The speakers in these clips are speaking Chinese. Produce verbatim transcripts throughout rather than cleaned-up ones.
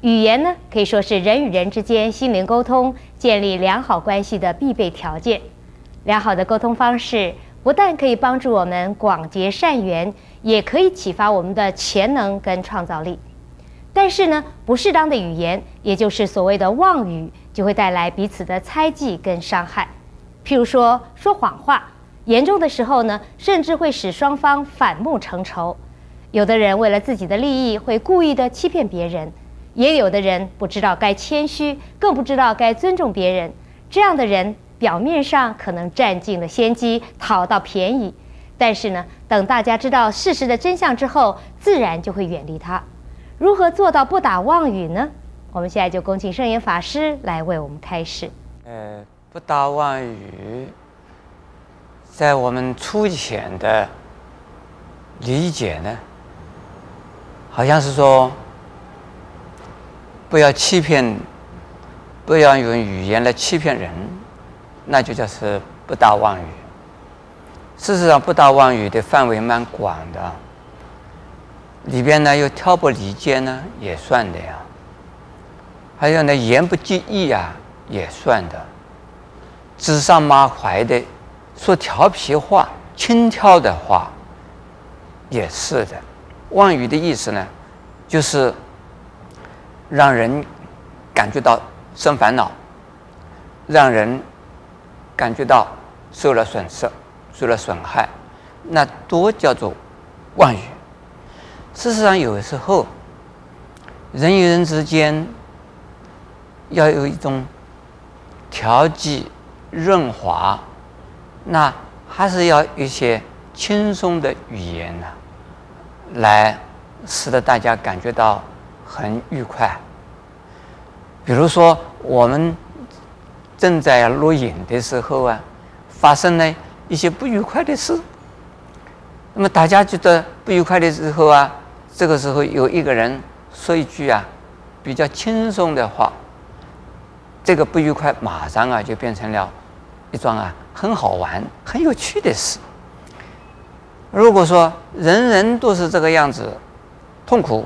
语言呢，可以说是人与人之间心灵沟通、建立良好关系的必备条件。良好的沟通方式不但可以帮助我们广结善缘，也可以启发我们的潜能跟创造力。但是呢，不适当的语言，也就是所谓的妄语，就会带来彼此的猜忌跟伤害。譬如说说谎话，严重的时候呢，甚至会使双方反目成仇。有的人为了自己的利益，会故意的欺骗别人。也有的人不知道该谦虚，更不知道该尊重别人。这样的人表面上可能占尽了先机，讨到便宜，但是呢，等大家知道事实的真相之后，自然就会远离他。如何做到不打妄语呢？我们现在就恭请圣严法师来为我们开示。 呃，不打妄语，在我们粗浅的理解呢，好像是说，不要欺骗，不要用语言来欺骗人，那就叫是不打妄语。事实上，不打妄语的范围蛮广的，里边呢有挑拨离间呢，也算的呀。还有呢，言不及义啊，也算的。指桑骂槐的，说调皮话、轻佻的话，也是的。妄语的意思呢，就是让人感觉到生烦恼，让人感觉到受了损失、受了损害，那都叫做妄语。事实上，有时候人与人之间要有一种调剂、润滑，那还是要一些轻松的语言呢、啊，来使得大家感觉到很愉快。比如说，我们正在录影的时候啊，发生了一些不愉快的事，那么大家觉得不愉快的时候啊，这个时候有一个人说一句啊比较轻松的话，这个不愉快马上啊就变成了一桩啊很好玩、很有趣的事。如果说人人都是这个样子，痛苦，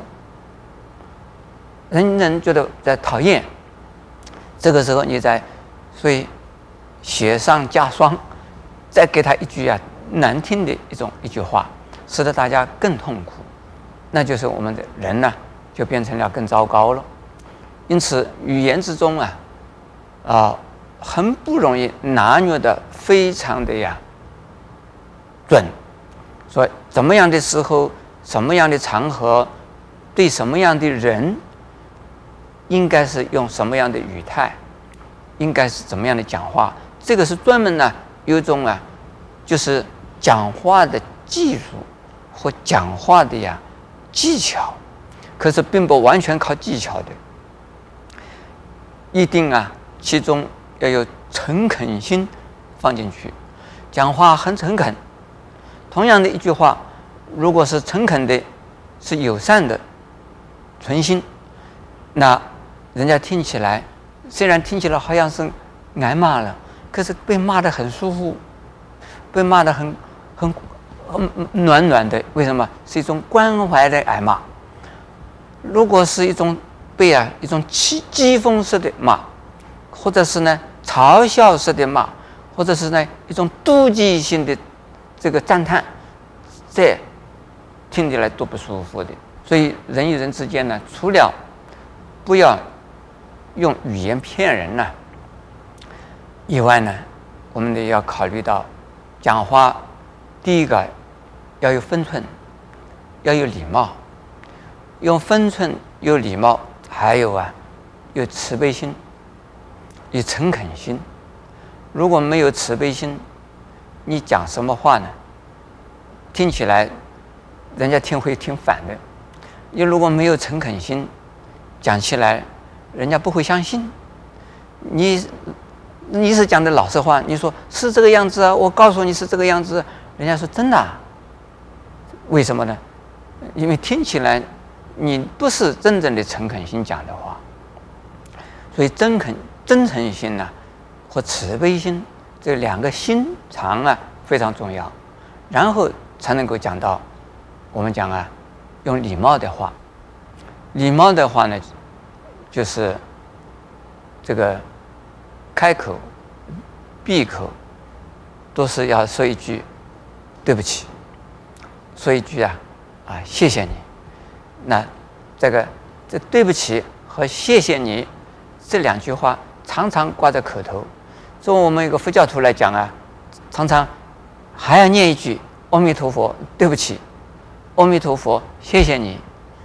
人人觉得在讨厌，这个时候你再所以雪上加霜，再给他一句啊难听的一种一句话，使得大家更痛苦，那就是我们的人呢就变成了更糟糕了。因此语言之中啊啊、呃、很不容易拿捏的非常的呀准，说怎么样的时候、什么样的场合，对什么样的人，应该是用什么样的语态，应该是怎么样的讲话，这个是专门呢有一种啊，就是讲话的技术或讲话的呀技巧，可是并不完全靠技巧的，一定啊其中要有诚恳心放进去，讲话很诚恳。同样的一句话，如果是诚恳的，是友善的、存心，那人家听起来虽然听起来好像是挨骂了，可是被骂得很舒服，被骂得很很很暖暖的。为什么？是一种关怀的挨骂。如果是一种被啊一种讥讥讽式的骂，或者是呢嘲笑式的骂，或者是呢一种妒忌性的这个赞叹，这听起来都不舒服的。所以人与人之间呢，除了不要用语言骗人呢、啊、以外呢，我们得要考虑到讲话，第一个要有分寸，要有礼貌。用分寸、有礼貌，还有啊有慈悲心，有诚恳心。如果没有慈悲心，你讲什么话呢？听起来人家听会听反的。你如果没有诚恳心，讲起来人家不会相信。你你是讲的老实话，你说是这个样子啊，我告诉你是这个样子，人家说真的啊。为什么呢？因为听起来你不是真正的诚恳心讲的话。所以真恳真诚心呢、啊、和慈悲心这两个心肠啊非常重要，然后才能够讲到我们讲啊用礼貌的话。礼貌的话呢， 就是这个开口、闭口都是要说一句对不起，说一句啊啊谢谢你。那这个这对不起和谢谢你这两句话常常挂在口头。作为我们一个佛教徒来讲啊，常常还要念一句阿弥陀佛，对不起，阿弥陀佛，谢谢你。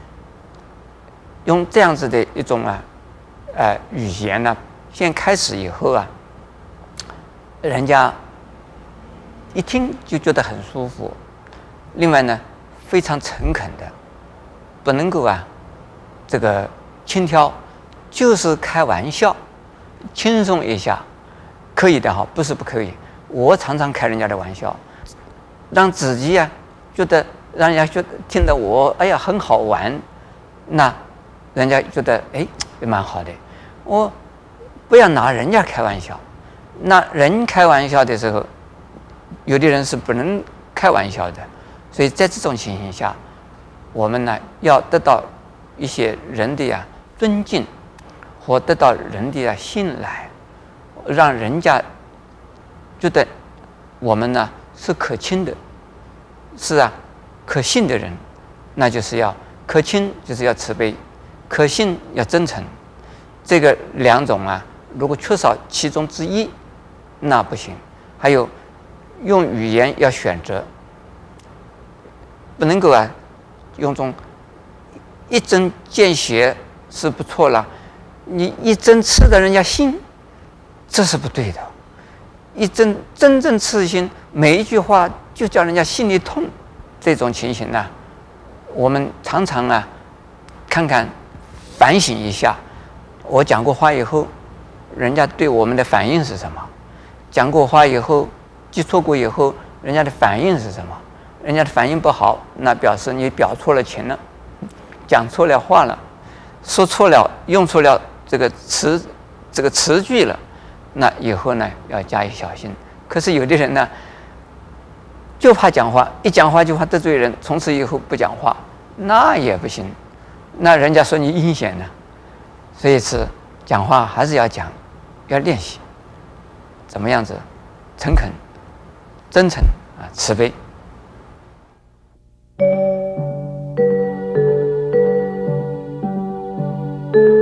用这样子的一种啊，呃，语言呢，先开始以后啊，人家一听就觉得很舒服。另外呢，非常诚恳的，不能够啊，这个轻佻，就是开玩笑，轻松一下，可以的哈，不是不可以。我常常开人家的玩笑，让自己啊觉得让人家觉得听得我哎呀很好玩，那人家觉得哎也蛮好的。我不要拿人家开玩笑，那人开玩笑的时候，有的人是不能开玩笑的，所以在这种情形下，我们呢要得到一些人的呀尊敬，或得到人的呀信赖，让人家觉得我们呢是可亲的，是啊可信的人，那就是要可亲，就是要慈悲，可信要真诚。这个两种啊，如果缺少其中之一，那不行。还有用语言要选择，不能够啊用种一针见血是不错了，你一针刺到人家心，这是不对的。一针真正刺心，每一句话就叫人家心里痛，这种情形呢、啊，我们常常啊看看反省一下，我讲过话以后，人家对我们的反应是什么？讲过话以后，记错过以后，人家的反应是什么？人家的反应不好，那表示你表错了情了，讲错了话了，说错了，用错了这个词，这个词句了，那以后呢要加以小心。可是有的人呢，就怕讲话，一讲话就怕得罪人，从此以后不讲话，那也不行，那人家说你阴险呢。所以是讲话还是要讲，要练习，怎么样子，诚恳、真诚啊，慈悲。 thank you